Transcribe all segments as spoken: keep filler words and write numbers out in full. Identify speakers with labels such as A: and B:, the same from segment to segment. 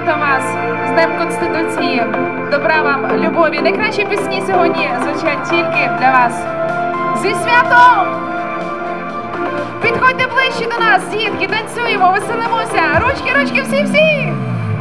A: святом вас, з Днем Конституції. Добра вам, любові. Найкращі пісні сьогодні звучать тільки для вас. Зі святом! Підходьте ближче до нас, дітки, танцюємо, веселимося. Ручки, ручки, всі-всі!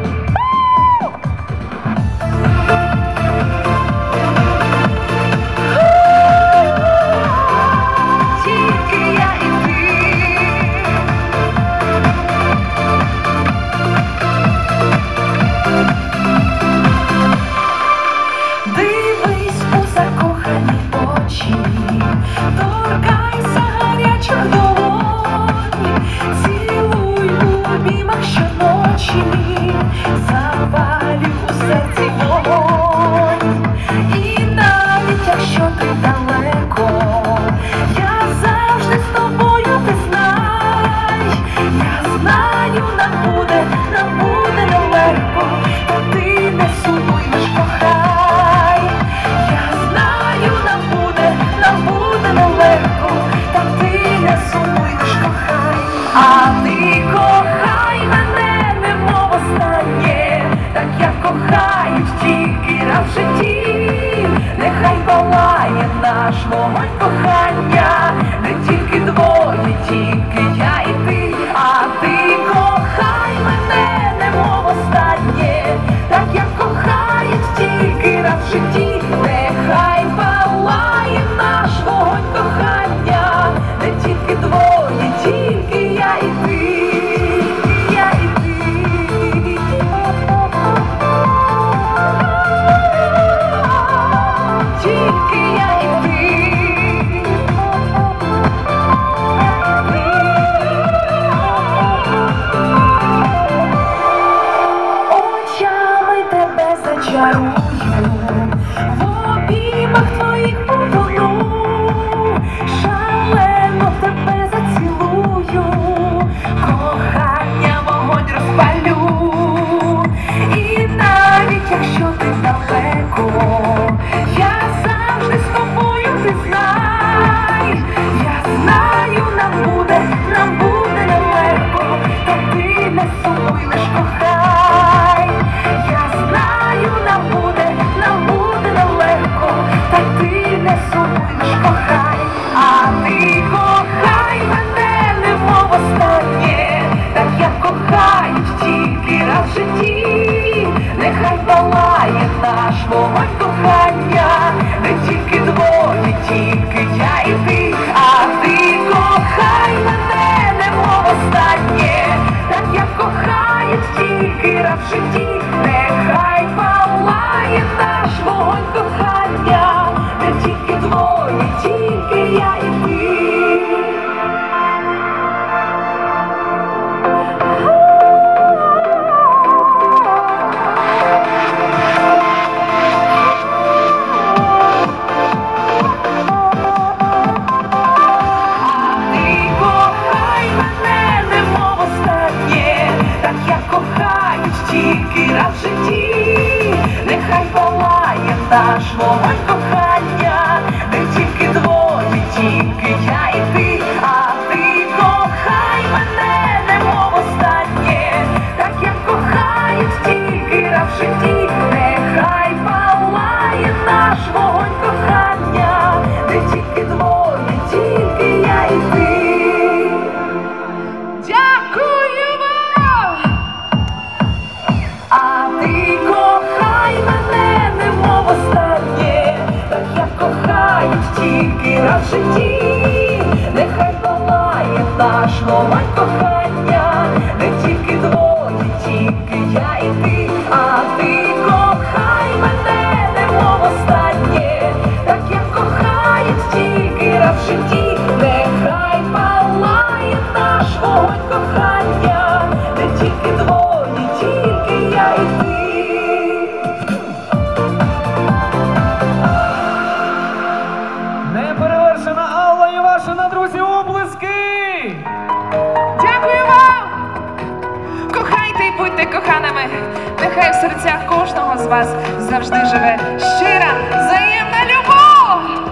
B: Нехай в серцях кожного з вас завжди живе щира, взаємна любов!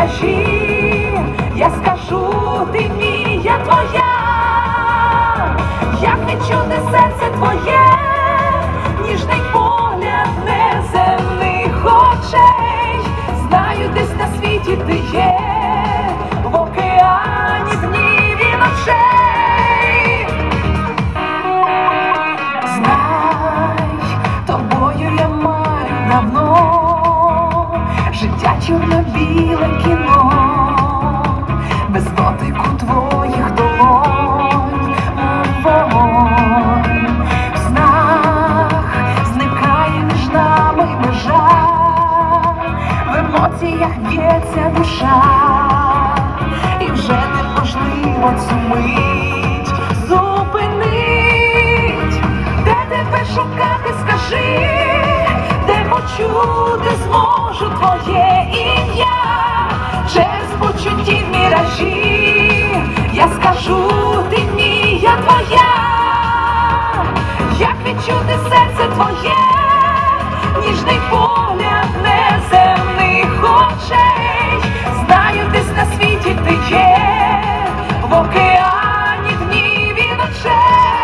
B: міражі, я скажу, ти мій, я твоя. Як відчути серце твоє, ніжний погляд неземних очей. Знаю, десь на світі ти є, в океані днів і ночей. Знай, тобою я маю давно, життя чорно-біле кіно, без дотику твоїх долонь, мов вогонь. В снах зникає між нами межа, в емоціях б'ється душа, і вже неможливо цю мить зупинить. Де тебе шукати, скажи, де почути зможу твоє ім'я. Через почуттів міражі, я скажу, ти мій, я твоя. Як відчути серце твоє, ніжний погляд неземних очей. Знаю, десь на світі ти є, в океані днів і ночей.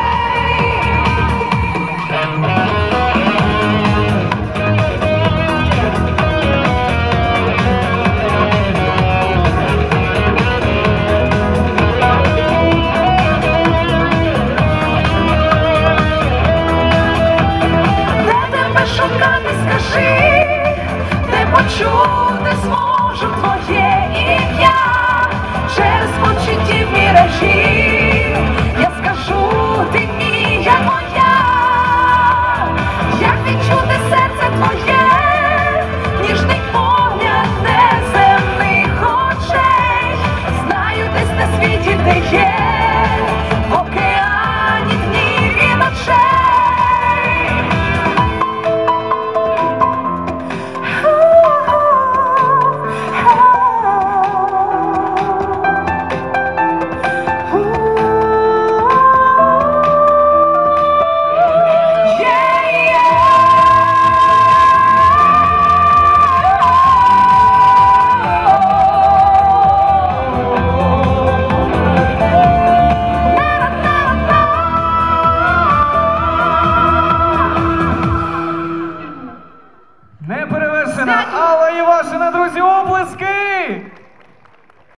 B: Шукати, скажи, де почути зможу твоє ім'я. Через почуттів міражі, я скажу, ти мій, я твоя. Як відчути серце твоє, ніжний погляд неземних очей. Знаю, десь на світі ти є,